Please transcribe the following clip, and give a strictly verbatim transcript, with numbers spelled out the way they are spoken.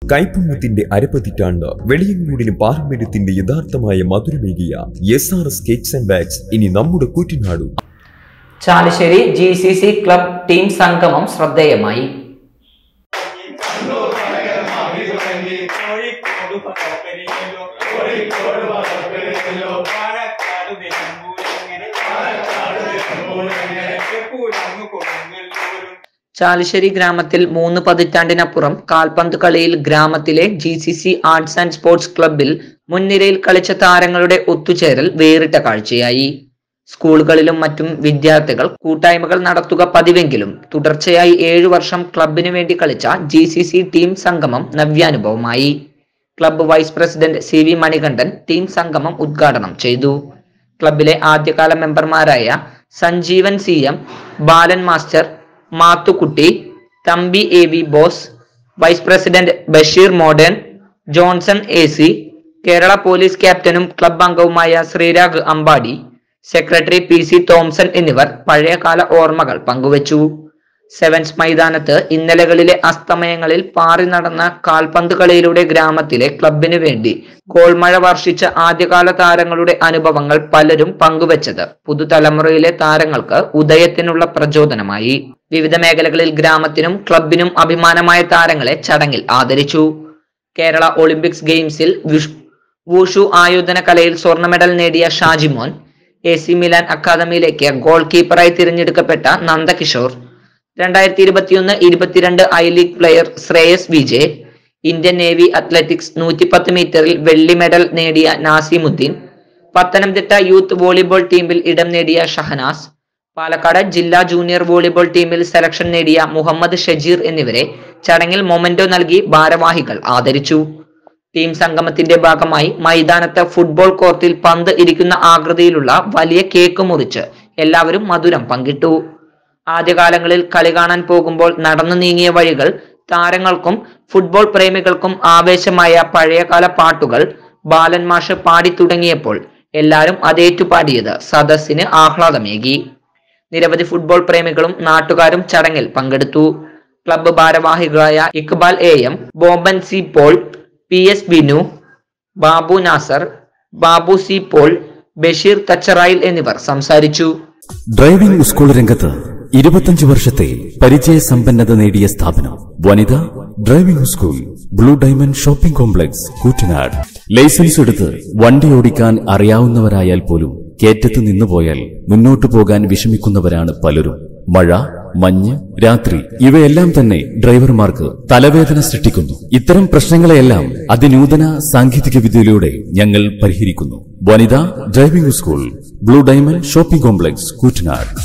കൈപ്പുണ്യത്തിന്റെ അരപ്പതിറ്റാണ്ട് വെളിയങ്ങൂടിന് പാരമ്പര്യത്തിന്റെ യഥാർത്ഥമായ മധുരമേകിയ S R S cakes and bags ഇനി നമ്മുടെ കൂറ്റിനാടും. Chalissery G C C club team സംഗമം ശ്രദ്ധേയമായി. ചാലിശ്ശേരി ഗ്രാമത്തിൽ മൂന്ന് പതിറ്റാണ്ടിനപ്പുറം കാൽപന്ത് കളിയിൽ ഗ്രാമത്തിലെ G C C arts and sports ക്ലബിൽ മുൻനിരയിൽ കളിച്ച താരങ്ങളുടെ ഒത്തുചേരൽ വേറിട്ട കാഴ്ചയായി. സ്കൂളുകളിലും മറ്റും വിദ്യാർത്ഥികൾ കൂട്ടായ്മകൾ നടത്തുക പതിവെങ്കിലും തുടർച്ചയായി ഏഴു വർഷം ക്ലബിനു വേണ്ടി കളിച്ച ജി സി സി ടീം സംഗമം നവ്യാനുഭവമായി. Club vice president C V Manikandan team സംഗമം ഉദ്ഘാടനം ചെയ്തു. ക്ലബിലെ ആദ്യകാല മെമ്പർമാരായ Sanjeevan C M, Balan master, Mathukutty, Thampi A V Bose, vice president Basheer modern, Johnson A C, Kerala police ക്യാപ്റ്റനും ക്ലബ് അംഗവുമായ Sreerag Ambadi, secretary P C Thomson എന്നിവർ പഴയകാല ഓർമ്മകൾ പങ്കുവച്ചു. സെവൻസ് മൈതാനത്ത് ഇന്നലകളിലെ അസ്തമയങ്ങളിൽ പാറി നടന്ന കാൽപന്ത് കളിയിലൂടെ ഗ്രാമത്തിലെ ക്ലബിനു വേണ്ടി ഗോൾമഴ വർഷിച്ച ആദ്യകാല താരങ്ങളുടെ അനുഭവങ്ങൾ പലരും പങ്കുവച്ചത് പുതുതലമുറയിലെ താരങ്ങൾക്ക് ഉദയത്തിനുള്ള പ്രചോദനമായി. വിവിധ മേഖലകളിൽ ഗ്രാമത്തിനും ക്ലബിനും അഭിമാനമായ താരങ്ങളെ ചടങ്ങിൽ ആദരിച്ചു. കേരള ഒളിമ്പിക്സ് ഗെയിംസിൽ വൂഷു ആയോധന കലയിൽ സ്വർണ്ണ മെഡൽ നേടിയ ഷാജിമോൻ, എ സി മിലാൻ അക്കാദമിയിലേക്ക് ഗോൾ കീപ്പറായി തിരഞ്ഞെടുക്കപ്പെട്ട നന്ദകിഷോർ, രണ്ടായിരത്തി ഇരുപത്തിയൊന്ന് ഇരുപത്തിരണ്ട് I league player Shreyas Vijay, Indian navy athletics നൂറ്റിപ്പത്ത് മീറ്ററിൽ വെള്ളി മെഡൽ നേടിയ നാസിമുദ്ദീൻ, പത്തനംതിട്ട യൂത്ത് വോളിബോൾ ടീമിൽ ഇടം നേടിയ ഷഹനാസ്, പാലക്കാട് ജില്ലാ ജൂനിയർ വോളിബോൾ ടീമിൽ സെലക്ഷൻ നേടിയ മുഹമ്മദ് ഷജീർ എന്നിവരെ ചടങ്ങിൽ മൊമെന്റോ നൽകി ഭാരവാഹികൾ ആദരിച്ചു. ടീം സംഗമത്തിന്റെ ഭാഗമായി മൈതാനത്ത് ഫുട്ബോൾ കോർട്ടിൽ പന്ത് ഇരിക്കുന്ന ആകൃതിയിലുള്ള വലിയ കേക്ക് മുറിച്ച് എല്ലാവരും മധുരം പങ്കിട്ടു. ആദ്യകാലങ്ങളിൽ കളി കാണാൻ പോകുമ്പോൾ നടന്നു നീങ്ങിയ വഴികൾ താരങ്ങൾക്കും ഫുട്ബോൾ പ്രേമികൾക്കും ആവേശമായ പഴയകാല പാട്ടുകൾ ബാലൻ മാഷ് പാടി തുടങ്ങിയപ്പോൾ എല്ലാവരും അതേറ്റുപാടിയത് സദസ്സിന് ആഹ്ലാദമേകി. നിരവധി ഫുട്ബോൾ പ്രേമികളും നാട്ടുകാരും ചടങ്ങിൽ പങ്കെടുത്തു. ക്ലബ്ബ് ഭാരവാഹികളായ Iqbal A M, Boban C Paul, P S Binu, Babu Nasar, Babu C Paul, Basheer Thacharayil എന്നിവർ സംസാരിച്ചു. ഡ്രൈവിംഗ് സ്കൂൾ രംഗത്ത് ഇരുപത്തഞ്ച് വർഷത്തെ പരിചയ സമ്പന്നത നേടിയ സ്ഥാപനം Vanitha driving school, blue diamond shopping complex, Koottanad. Licence എടുത്ത് വണ്ടി ഓടിക്കാൻ അറിയാവുന്നവരായാൽ പോലും കേറ്റത്ത് നിന്നുപോയാൽ മുന്നോട്ടു പോകാൻ വിഷമിക്കുന്നവരാണ് പലരും. മഴ, മഞ്ഞ്, രാത്രി ഇവയെല്ലാം തന്നെ ഡ്രൈവർമാർക്ക് തലവേദന സൃഷ്ടിക്കുന്നു. ഇത്തരം പ്രശ്നങ്ങളെയെല്ലാം അതിനൂതന സാങ്കേതിക വിദ്യയിലൂടെ ഞങ്ങൾ പരിഹരിക്കുന്നു. Vanitha driving school, blue diamond shopping complex, Koottanad.